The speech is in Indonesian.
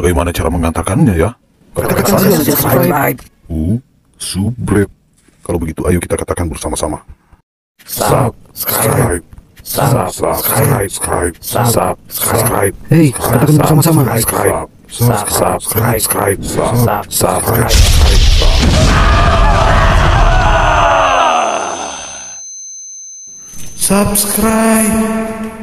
Bagaimana cara mengatakannya ya? Katakan saja subscribe. Subscribe. Kalau begitu ayo kita katakan bersama-sama. Subscribe. Subscribe. Subscribe. Hei, katakan bersama-sama. Subscribe. Subscribe.